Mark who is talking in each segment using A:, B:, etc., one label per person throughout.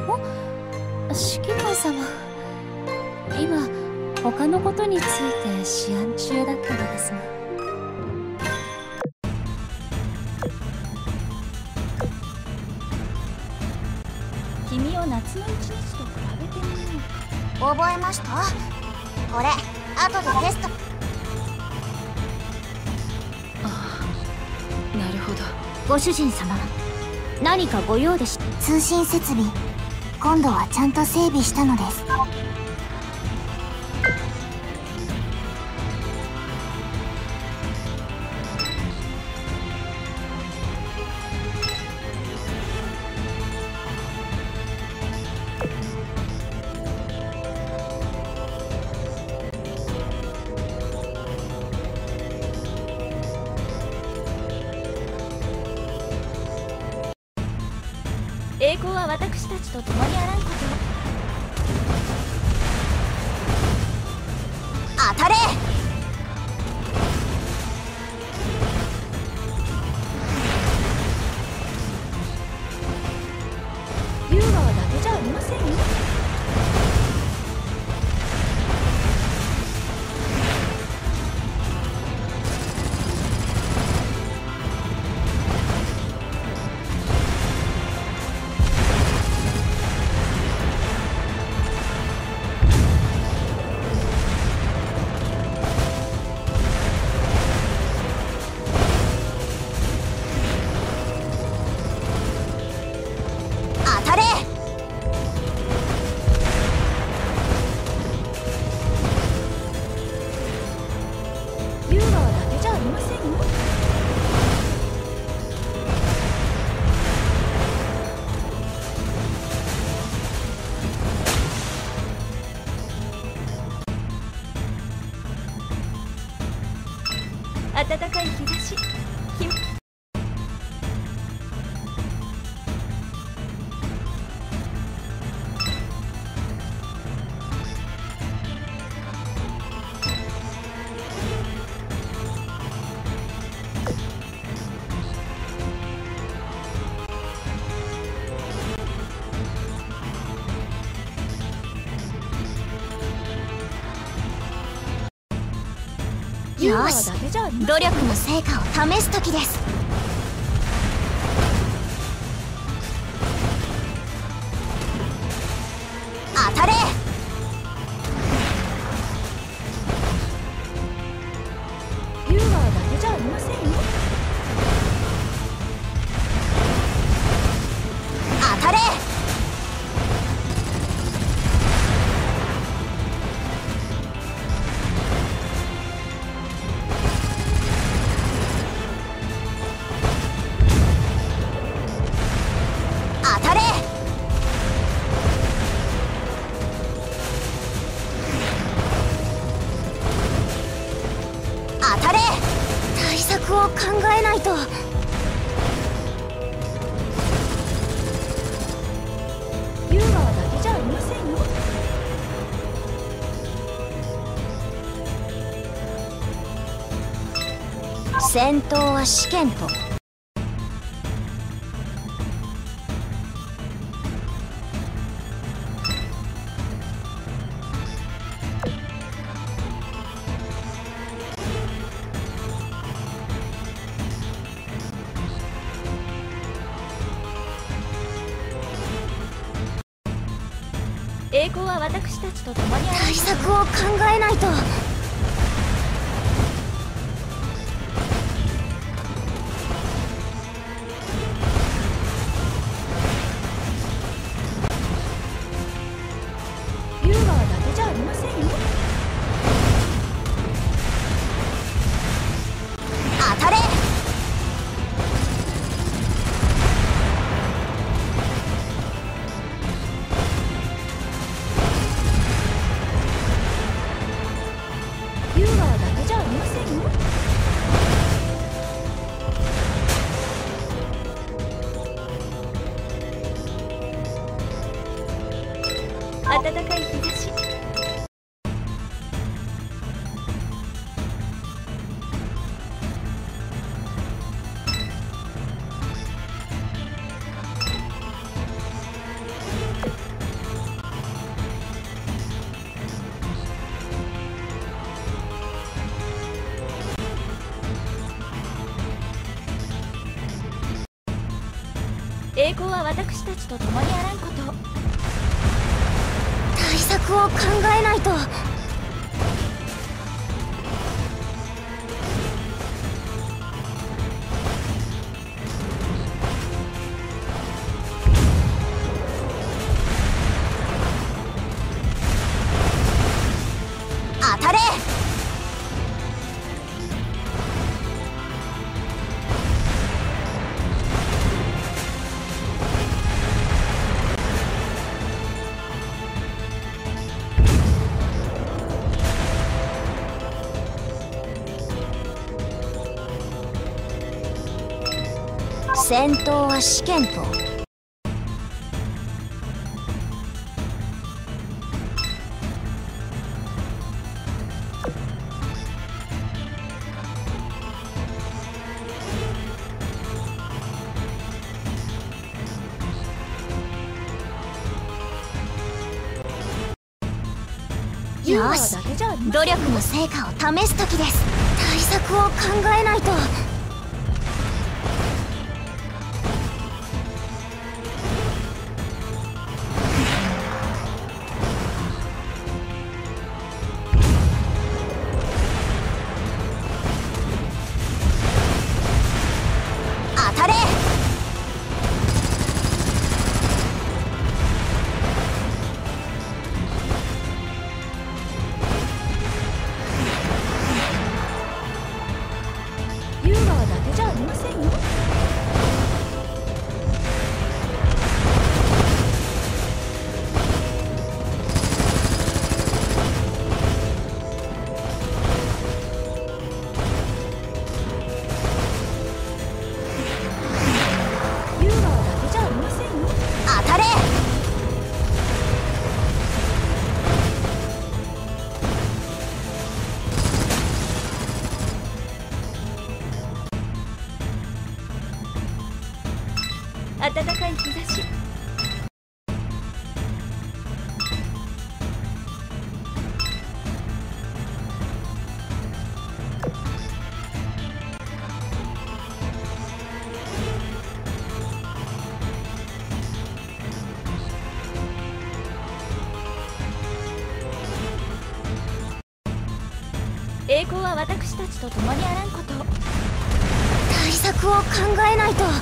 A: 指揮官様、今他のことについて思案中だったのですが。君を夏の一日と比べてみようか。
B: 覚えました？これ後でテスト。
A: なるほど。ご主人様、何かご用でし。
B: 通信設備、今度はちゃんと整備したのです。
A: 栄光は私たちと共にあらんことを。
B: 当たれ！
A: ユーガーだけじゃありませんよ。ユーガーだけじゃありませんよ。暖かい日差し。
B: よし、努力の成果を試す時です。当たれ！
A: ユーガーだけじゃありませんよ。
B: 当たれ！当たれ！当たれ！対策を考えないと。
A: ユーガーだけじゃありませんよ。
B: 戦闘は試験と。
A: 栄光は私たちと共にある。
B: 対策を考えないと。
A: ユーガーだけじゃありませんよ。
B: 当たれ！
A: ユーガーだけじゃありませんよ。暖かい日差し。 栄光は私たちと共にあらんこと。
B: 対策を考えないと。当たれ。戦闘は試験と。よし、努力の成果を試す時です。対策を考えないと。当たれ。
A: ユーガーだけじゃありませんよ。ユーガーだけじゃありませんよ。
B: 当たれ。
A: 暖かい日差し。栄光は私たちと共にあらんこと。
B: 対策を考えないと。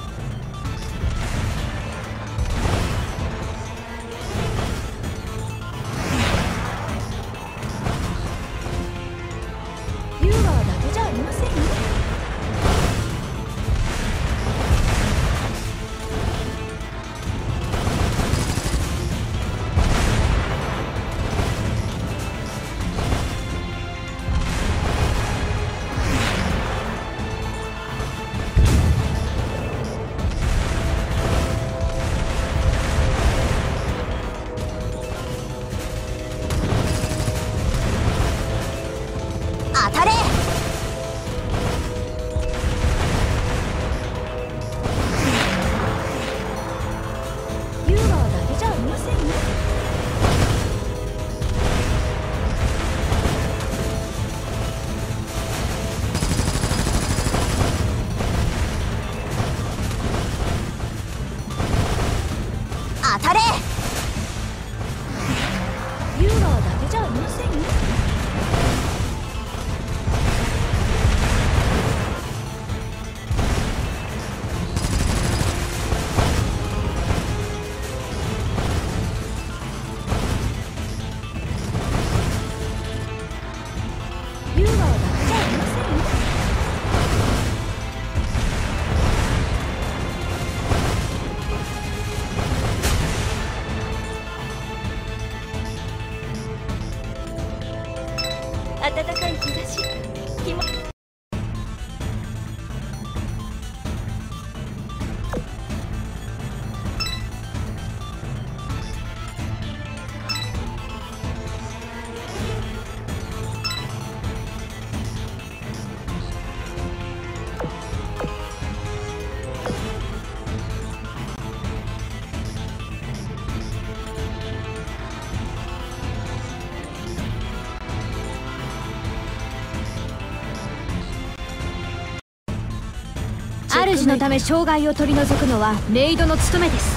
A: ユーガーだけじゃありませんよ。
B: 当たれ。
A: ユーガーだけじゃありませんよ。
B: 当たれ。
A: ユーガーだけじゃありませんよ。ユーガーだけじゃありませんよ。暖かい日差し。気も
B: 私のため障害を取り除くのはメイドの務めです。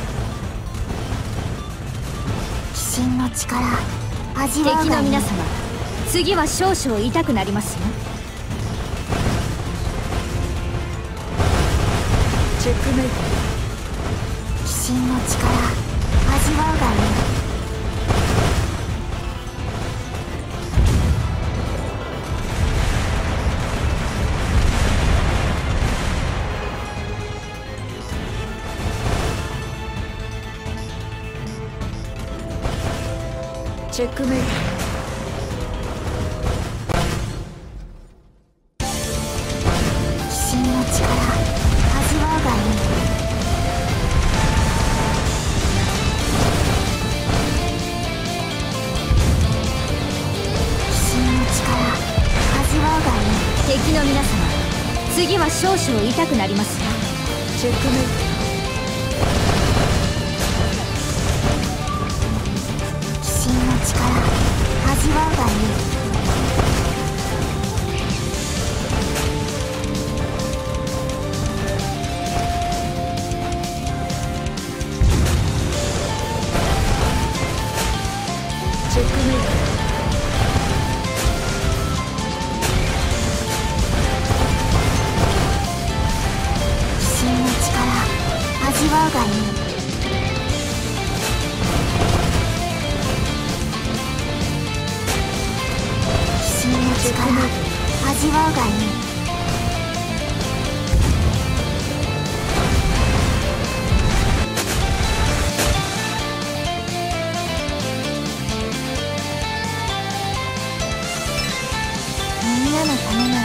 C: 鬼神の力味わうがいい。
B: 敵の皆様、次は少々痛くなりますよ。
A: チェックメイト。
C: 鬼神の力味わうがいい。
A: チェックメイト。
C: 鬼神の力味わうがいい。鬼神の力味わうがいい。
B: 敵の皆様、次は少々痛くなりますよ。
A: チェックメイト。
C: 鬼神の力味わうがいい。
A: チェックメイト。
C: 鬼神の力味わうがいい。鬼神の力味わうがいい。みんなのための